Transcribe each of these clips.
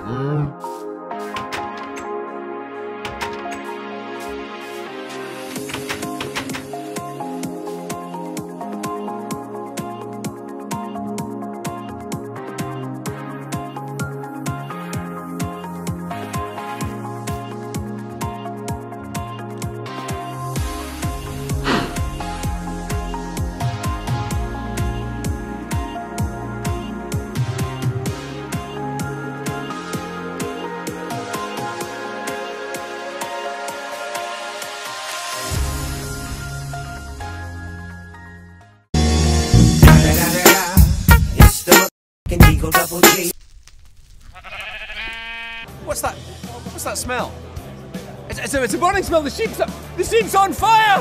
What's that? What's that smell? It's a burning smell. The sheep's on fire!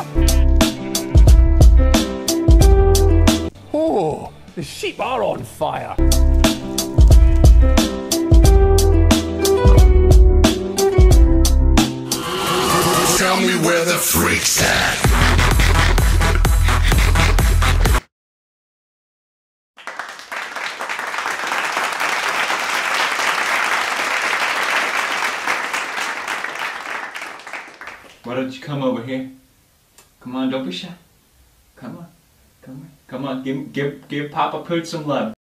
Oh, the sheep are on fire. Tell me where the freak's at. Why don't you come over here? Come on, don't be shy. Come on, come on, come on. Give Papa Pooch some love.